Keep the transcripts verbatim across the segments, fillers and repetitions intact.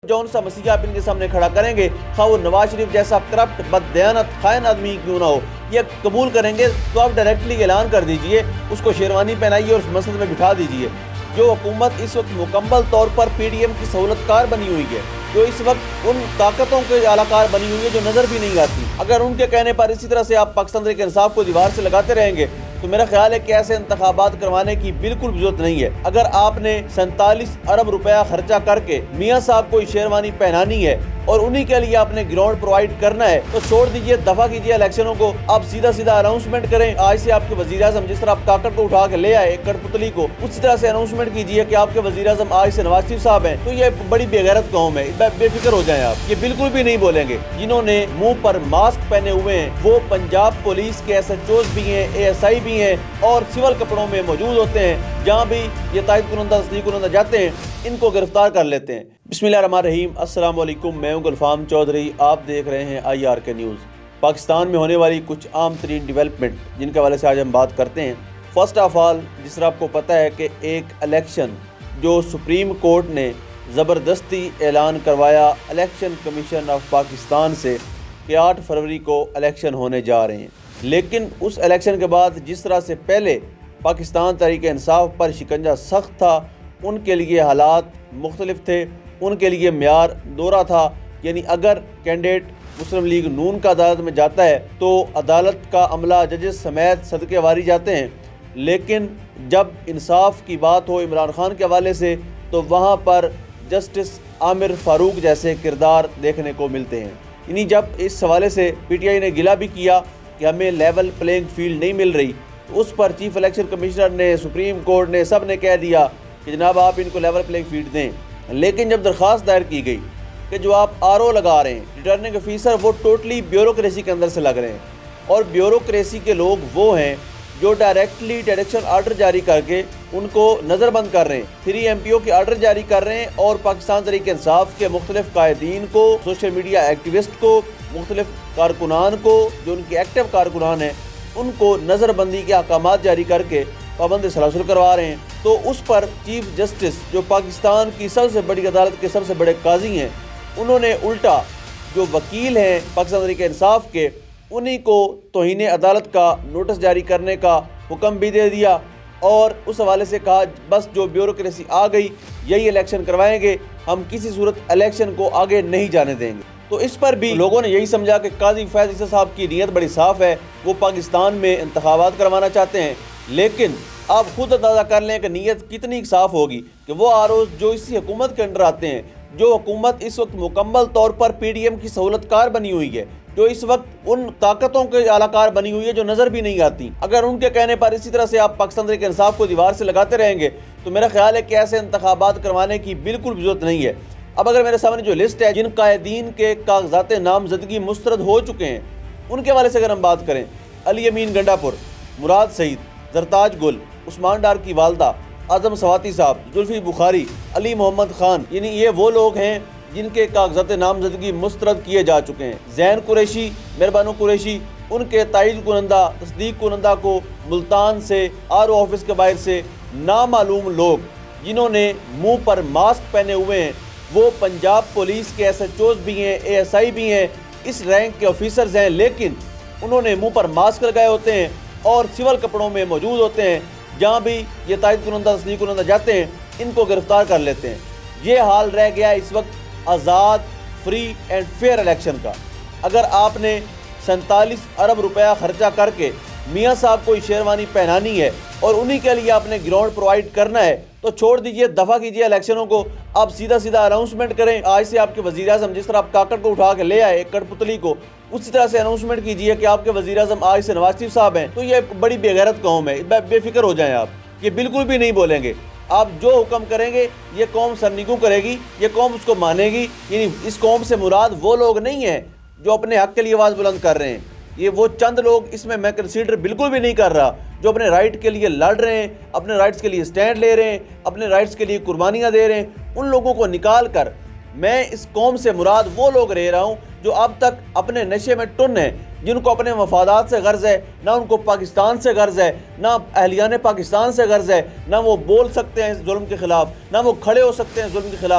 जौन सा मसीहा आप इनके सामने खड़ा करेंगे, खा वो नवाज शरीफ जैसा करप्ट बददयानत खायन आदमी क्यों ना हो, ये कबूल करेंगे तो आप डायरेक्टली ऐलान कर दीजिए, उसको शेरवानी पहनाइए और उस मस्जिद में बिठा दीजिए। जो हुकूमत इस वक्त मुकम्मल तौर पर पी डी एम की सहूलतकार बनी हुई है, जो इस वक्त उन ताकतों के आलाकार बनी हुई है जो नजर भी नहीं आती, अगर उनके कहने पर इसी तरह से आप पाकिस्तान तहरीक इंसाफ को दीवार से लगाते रहेंगे तो मेरा ख्याल है कि ऐसे इंतखाबात करवाने की बिल्कुल जरूरत नहीं है। अगर आपने सैंतालीस अरब रुपया खर्चा करके मियाँ साहब को शेरवानी पहनानी है और उन्हीं के लिए आपने ग्राउंड प्रोवाइड करना है तो छोड़ दीजिए, दफा कीजिए इलेक्शनों को। आप सीधा सीधा अनाउंसमेंट करें, आज से आपके वजीर आजम जिस तरह आप काकड़ को उठा के ले आए कठपुतली को, उसी तरह से अनाउंसमेंट कीजिए कि आपके वजीर आजम आज से नवाज शरीफ साहब हैं। तो ये बड़ी बेगैरत कौम है, बेफिक्र हो जाए आप, ये बिल्कुल भी नहीं बोलेंगे। जिन्होंने मुंह पर मास्क पहने हुए हैं वो पंजाब पुलिस के एस एच ओज भी हैं, ए एस आई भी हैं और सिविल कपड़ों में मौजूद होते हैं। जहाँ भी ये तायद कुनंदा तस्दीक कुनंदा जाते हैं इनको गिरफ्तार कर लेते हैं। बिस्मिल्लाहिर्रहमानिर्रहीम, अस्सलाम वालेकुम, मैं हूं गुलफाम चौधरी, आप देख रहे हैं आई आर के न्यूज़। पाकिस्तान में होने वाली कुछ आम तरीन डेवलपमेंट जिनके हवाले से आज हम बात करते हैं। फर्स्ट ऑफ ऑल, जिस तरह आपको पता है कि एक इलेक्शन जो सुप्रीम कोर्ट ने ज़बरदस्ती ऐलान करवाया इलेक्शन कमीशन ऑफ पाकिस्तान से कि आठ फरवरी को इलेक्शन होने जा रहे हैं, लेकिन उस इलेक्शन के बाद जिस तरह से पहले पाकिस्तान तहरीक इंसाफ पर शिकंजा सख्त था, उनके लिए हालात मुख्तलिफ थे, उनके लिए मेयार दोहरा था। यानी अगर कैंडिडेट मुस्लिम लीग नून का अदालत में जाता है तो अदालत का अमला जजेस समेत सदके वारी जाते हैं, लेकिन जब इंसाफ की बात हो इमरान खान के हवाले से तो वहाँ पर जस्टिस आमिर फारूक जैसे किरदार देखने को मिलते हैं। यानी जब इस हवाले से पी टी आई ने गिला भी किया कि हमें लेवल प्लेइंग फील्ड नहीं मिल रही, तो उस पर चीफ इलेक्शन कमिश्नर ने, सुप्रीम कोर्ट ने, सब ने कह दिया कि जनाब आप इनको लेवल प्लेइंग फील्ड दें। लेकिन जब दरख्वास्त दायर की गई कि जो आप आर ओ लगा रहे हैं रिटर्निंग ऑफिसर, वो टोटली ब्यूरोक्रेसी के अंदर से लग रहे हैं, और ब्यूरोक्रेसी के लोग वो हैं जो डायरेक्टली डायरेक्शन आर्डर जारी करके उनको नज़रबंद कर रहे हैं, थ्री एम पी ओ के आर्डर जारी कर रहे हैं और पाकिस्तान तहरीक इंसाफ के मुख्तलिफ कायदीन को, सोशल मीडिया एक्टिविस्ट को, मुख्तलिफ कारकुनान को, जो उनके एक्टिव कारकुनान हैं, उनको नज़रबंदी के अहकामात जारी करके पाबंद सलासल करवा रहे हैं। तो उस पर चीफ जस्टिस जो पाकिस्तान की सबसे बड़ी अदालत के सबसे बड़े काजी हैं, उन्होंने उल्टा जो वकील हैं पाकिस्तान तहरीक इंसाफ के, उन्हीं को तौहीन अदालत का नोटिस जारी करने का हुक्म भी दे दिया और उस हवाले से कहा बस जो ब्यूरोक्रेसी आ गई यही इलेक्शन करवाएंगे, हम किसी सूरत इलेक्शन को आगे नहीं जाने देंगे। तो इस पर भी लोगों ने यही समझा कि काजी फैज़ ईसा साहब की नीयत बड़ी साफ़ है, वो पाकिस्तान में इंतखाबात करवाना चाहते हैं। लेकिन आप खुद अंदाज़ा कर लें कि नीयत कितनी साफ़ होगी कि वो आरोज जो इसी हुकूमत के अंडर आते हैं, जो हुकूमत इस वक्त मुकम्मल तौर पर पी डी एम की सहूलतकार बनी हुई है, जो इस वक्त उन ताकतों के आलाकार बनी हुई है जो नज़र भी नहीं आती, अगर उनके कहने पर इसी तरह से आप पाकिस्तान तहरीक इंसाफ को दीवार से लगाते रहेंगे तो मेरा ख्याल है कि ऐसे इंतखाबात करवाने की बिल्कुल जरूरत नहीं है। अब अगर मेरे सामने जो लिस्ट है जिन कायदीन के कागजात नामजदगी मुस्तरद हो चुके हैं, उनके हवाले से अगर हम बात करें, अली अमीन गंडापुर, मुराद सईद, जरताज गुल, उस्मान डार की वालदा, आजम सवाती साहब, जुल्फी बुखारी, अली मोहम्मद खान, यानी ये वो लोग हैं जिनके कागजात नामजदगी मुस्तरद किए जा चुके हैं। जैन कुरैशी, मेहरबानो कुरैशी, उनके तायद कुनंदा तस्दीक कुनंदा को मुल्तान से, आर ओ ऑफिस के बाहर से नामालूम लोग जिन्होंने मुंह पर मास्क पहने हुए हैं, वो पंजाब पुलिस के एस एच ओज भी हैं, ए एस आई भी हैं, इस रैंक के ऑफिसर्स हैं, लेकिन उन्होंने मुंह पर मास्क लगाए होते हैं और सिविल कपड़ों में मौजूद होते हैं। जहाँ भी ये तायद कुनंदा तस्दीक कुनंदा जाते हैं इनको गिरफ्तार कर लेते हैं। ये हाल रह गया इस वक्त आज़ाद, फ्री एंड फेयर इलेक्शन का। अगर आपने सैंतालीस अरब रुपया खर्चा करके मियाँ साहब को शेरवानी पहनानी है और उन्हीं के लिए आपने ग्राउंड प्रोवाइड करना है तो छोड़ दीजिए, दफा कीजिए इलेक्शनों को। आप सीधा सीधा अनाउंसमेंट करें, आज से आपके वजीर आजम जिस तरह आप काकड़ को उठा के ले आए कठपुतली को, उसी तरह से अनाउंसमेंट कीजिए कि आपके वजीर आजम आज से नवाज शरीफ साहब हैं। तो ये बड़ी बेगैरत कौम है, बेफिक्र हो जाएं आप, ये बिल्कुल भी नहीं बोलेंगे। आप जो हुक्म करेंगे ये कौम सरनिगू करेगी, ये कौम उसको मानेगी। यानी इस कौम से मुराद वो लोग नहीं हैं जो अपने हक के लिए आवाज़ बुलंद कर रहे हैं, ये वो चंद लोग, इसमें मैं कंसीडर बिल्कुल भी नहीं कर रहा, जो अपने राइट के लिए लड़ रहे हैं, अपने राइट्स के लिए स्टैंड ले रहे हैं, अपने राइट्स के लिए कुर्बानियाँ दे रहे हैं। उन लोगों को निकाल कर मैं इस कौम से मुराद वो लोग रह रहा हूँ जो अब तक अपने नशे में टुन हैं, जिनको अपने मफादात से गर्ज है, ना उनको पाकिस्तान से गर्ज है, ना अहलियान पाकिस्तान से गर्ज है, ना वो बोल सकते हैं जुल्म के खिलाफ, ना वो खड़े हो सकते हैं जुल्म के खिलाफ।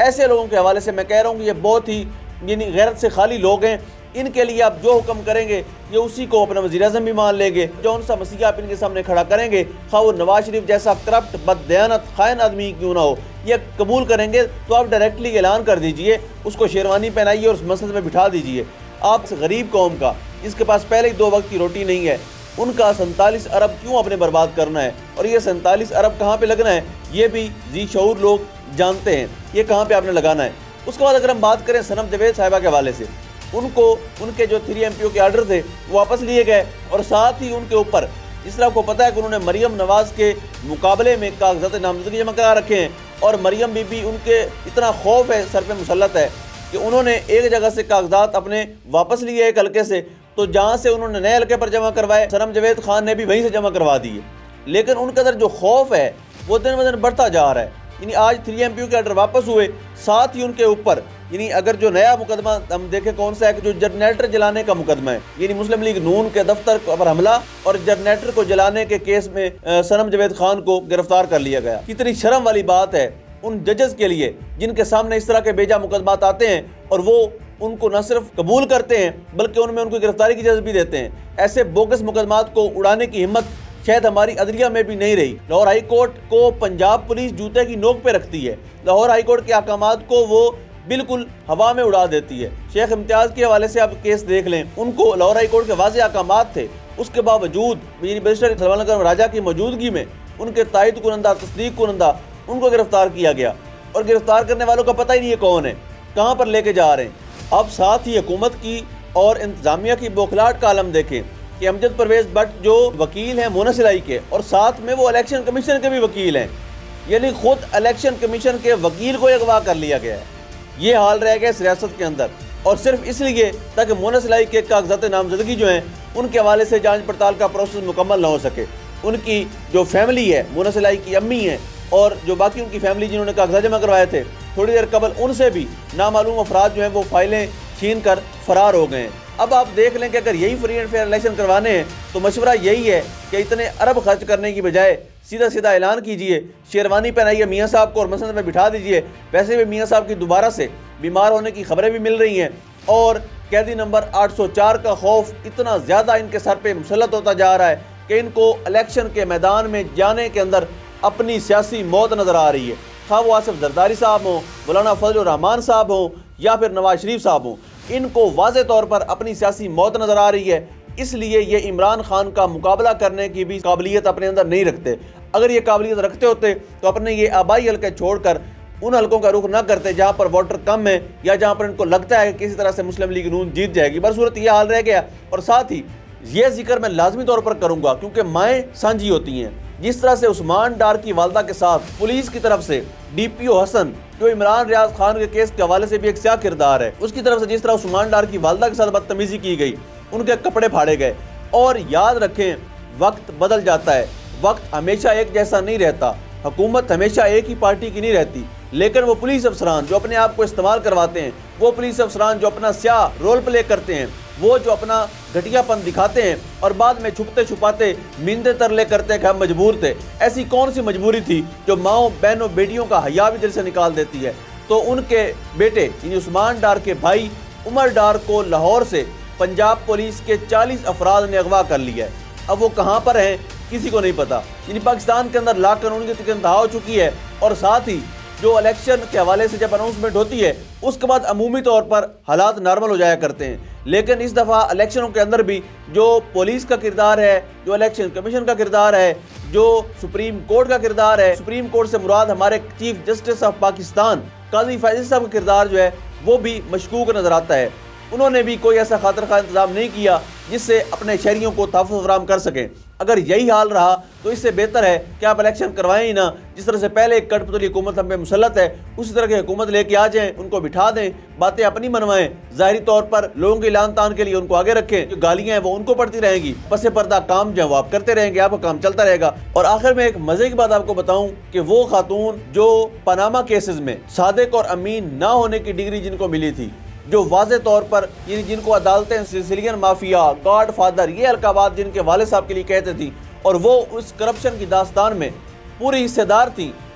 ऐसे लोगों के हवाले से मैं कह रहा हूँ कि ये बहुत ही यानी गैरत से खाली लोग हैं। इनके लिए आप जो हुक्म करेंगे ये उसी को अपना वज़ीर-ए-आज़म भी मान लेंगे। जौन सा मसीहा आप इनके सामने खड़ा करेंगे, खा वो नवाज शरीफ जैसा करप्ट बददयानत खाइन आदमी क्यों ना हो, ये कबूल करेंगे तो आप डायरेक्टली ऐलान कर दीजिए, उसको शेरवानी पहनाइए और उस मसजिद में बिठा दीजिए। आप गरीब कौम का, जिसके पास पहले ही दो वक्त की रोटी नहीं है, उनका सैंतालीस अरब क्यों आपने बर्बाद करना है? और ये सैंतालीस अरब कहाँ पे लगना है ये भी जी शऊर लोग जानते हैं, ये कहाँ पे आपने लगाना है। उसके बाद अगर हम बात करें सनम जवेद साहिबा के हवाले से, उनको उनके जो थ्री एम पी ओ के आर्डर थे वो वापस लिए गए और साथ ही उनके ऊपर, जिस तरह आपको पता है कि उन्होंने मरियम नवाज के मुकाबले में कागजात नामजदगी जमा करा रखे हैं और मरियम बीबी उनके इतना खौफ है, सर पे मुसल्लत है कि उन्होंने एक जगह से कागजात अपने वापस लिए एक हल्के से, तो जहाँ से उन्होंने नए हल्के पर जमा करवाए सनम जवेद खान ने भी वहीं से जमा करवा दिए। लेकिन उनके अंदर जो खौफ है वो दिन ब दिन बढ़ता जा रहा है। यानी आज थ्री एम पी ओ के आर्डर वापस हुए, साथ ही उनके ऊपर यानी अगर जो नया मुकदमा हम देखें कौन सा है कि जो जनरेटर जलाने का मुकदमा है, यानी मुस्लिम लीग नून के दफ्तर पर हमला और जनरेटर को जलाने के केस में सनम जवेद खान को गिरफ्तार कर लिया गया। कितनी शर्म वाली बात है उन जजेस के लिए जिनके सामने इस तरह के बेजा मुकदमात आते हैं और वो उनको न सिर्फ कबूल करते हैं बल्कि उनमें उनको गिरफ्तारी की इजाज़त भी देते हैं। ऐसे बोगस मुकदमात को उड़ाने की हिम्मत शायद हमारी अदलिया में भी नहीं रही। लाहौर हाई कोर्ट को पंजाब पुलिस जूते की नोक पे रखती है, लाहौर हाई कोर्ट के अहकामात को वो बिल्कुल हवा में उड़ा देती है। शेख इम्तियाज़ के हवाले से आप केस देख लें, उनको लाहौर हाई कोर्ट के वाज़ेह अहकामात थे, उसके बावजूद बैरिस्टर सलमान राजा की मौजूदगी में उनके तायद कुनंदा तस्दीक कुनंदा उनको गिरफ्तार किया गया और गिरफ्तार करने वालों का पता ही नहीं है कौन है, कहाँ पर लेके जा रहे हैं। अब साथ ही हुकूमत की और इंतजामिया की बौखलाहट का आलम देखें कि अमजद परवेज भट्ट जो वकील हैं मोना सिलाई के और साथ में वो इलेक्शन कमीशन के भी वकील हैं, यानी खुद इलेक्शन कमीशन के वकील को अगवा कर लिया गया है। ये हाल रह गया इस रियासत के अंदर और सिर्फ इसलिए ताकि मोना सिलाई के कागजात नामजदगी जो हैं उनके हवाले से जांच पड़ताल का प्रोसेस मुकम्मल ना हो सके। उनकी जो फैमिली है, मोना सिलाई की अम्मी हैं और जो बाकी उनकी फैमिली जिन्होंने कागजात जमा करवाए थे, थोड़ी देर कबल उनसे भी नामालूम अफराद जो हैं वो फाइलें छीन कर फरार हो गए हैं। अब आप देख लें कि अगर यही फ्री एंड फेयर इलेक्शन करवाने हैं तो मशवरा यही है कि इतने अरब खर्च करने की बजाय सीधा सीधा ऐलान कीजिए, शेरवानी पहनाइए मियाँ साहब को और मसजिद में बिठा दीजिए। वैसे भी मियाँ साहब की दोबारा से बीमार होने की खबरें भी मिल रही हैं और कैदी नंबर आठ सौ चार का खौफ इतना ज़्यादा इनके सर पे मुसल्लत होता जा रहा है कि इनको इलेक्शन के मैदान में जाने के अंदर अपनी सियासी मौत नज़र आ रही है। खा वो आसिफ जरदारी साहब हों, मौलाना फजल रहमान साहब हों या फिर नवाज शरीफ साहब हों, इनको वाज़े तौर पर अपनी सियासी मौत नज़र आ रही है। इसलिए ये इमरान खान का मुकाबला करने की भी काबिलियत अपने अंदर नहीं रखते। अगर ये काबिलियत रखते होते तो अपने ये आबाई हल्के छोड़कर उन हल्कों का रुख न करते जहाँ पर वोटर कम है या जहाँ पर इनको लगता है कि किसी तरह से मुस्लिम लीग नून जीत जाएगी। बस सूरत ये हाल रह गया। और साथ ही ये जिक्र मैं लाजमी तौर पर करूँगा क्योंकि माएँ साझी होती हैं। जिस तरह से उस्मान डार की वालदा के साथ पुलिस की तरफ से डी पी ओ हसन जो इमरान रियाज खान के केस के हवाले से भी एक स्याह किरदार है, उसकी तरफ से जिस तरह उस्मान डार की वालदा के साथ बदतमीजी की गई, उनके कपड़े फाड़े गए। और याद रखें वक्त बदल जाता है, वक्त हमेशा एक जैसा नहीं रहता, हुकूमत हमेशा एक ही पार्टी की नहीं रहती। लेकिन वो पुलिस अफसरान जो अपने आप को इस्तेमाल करवाते हैं, वो पुलिस अफसरान जो अपना स्याह रोल प्ले करते हैं, वो जो अपना घटियापन दिखाते हैं और बाद में छुपते छुपाते मिंदे तरले करते हैं कि हम मजबूर थे। ऐसी कौन सी मजबूरी थी जो माओ बहनों बेटियों का हया भी दिल से निकाल देती है? तो उनके बेटे यानी उस्मान डार के भाई उमर डार को लाहौर से पंजाब पुलिस के चालीस अफराद ने अगवा कर लिया है। अब वो कहाँ पर हैं किसी को नहीं पता। यानी पाकिस्तान के अंदर ला कानून की इंतहा हो चुकी है और साथ ही जो इलेक्शन के हवाले से जब अनाउंसमेंट होती है उसके बाद अमूमी तौर पर हालात नॉर्मल हो जाया करते हैं। लेकिन इस दफ़ा इलेक्शनों के अंदर भी जो पुलिस का किरदार है, जो इलेक्शन कमीशन का किरदार है, जो सुप्रीम कोर्ट का किरदार है, सुप्रीम कोर्ट से मुराद हमारे chief justice of Pakistan Qazi Faisal साहब का किरदार जो है वो भी मशकूक नज़र आता है। उन्होंने भी कोई ऐसा खातिर खा इंतजाम नहीं किया जिससे अपने शहरियों को तहफ़्फ़ुज़ फराहम कर सकें। अगर यही हाल रहा तो इससे बेहतर है कि आप इलेक्शन करवाएं ही ना। जिस तरह से पहले एक कठपुतली हुकूमत हम पे मुसल्लत है, उसी तरह की हुकूमत लेके आ जाएं, उनको बिठा दें, बातें अपनी मनवाएं, ज़ाहिरी तौर पर लोगों की लान तान के लिए उनको आगे रखें। जो गालियाँ हैं वो उनको पड़ती रहेंगी, पसे पर्दा काम जो आप करते रहेंगे, आपका काम चलता रहेगा। और आखिर में एक मज़े की बात आपको बताऊँ कि वो खातून जो पनामा केसेस में सादिक और अमीन ना होने की डिग्री जिनको मिली थी, जो वाज़े तौर पर यानी जिनको अदालतें सिसिलियन माफिया, गॉड फादर, ये अलकाबात जिनके वाले साहब के लिए कहते थी और वो उस करप्शन की दास्तान में पूरी हिस्सेदार थी,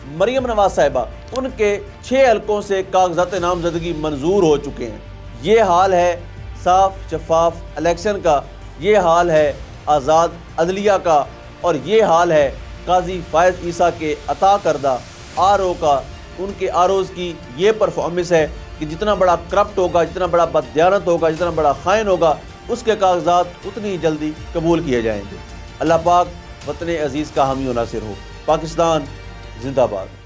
मरियम नवाज साहिबा, उनके छः हलकों से कागजात नामजदगी मंजूर हो चुके हैं। ये हाल है साफ शफाफ इलेक्शन का, ये हाल है आज़ाद अदलिया का, और ये हाल है काजी फायज़ ईसा के अता करदा आर ओ का। उनके आर ओज़ की ये परफॉर्मेंस है कि जितना बड़ा करप्ट होगा, जितना बड़ा बददियानत होगा, जितना बड़ा खाइन होगा, उसके कागजात उतनी जल्दी कबूल किए जाएंगे। अल्लाह पाक वतन अज़ीज़ का हामी व नासिर हो। पाकिस्तान जिंदाबाद।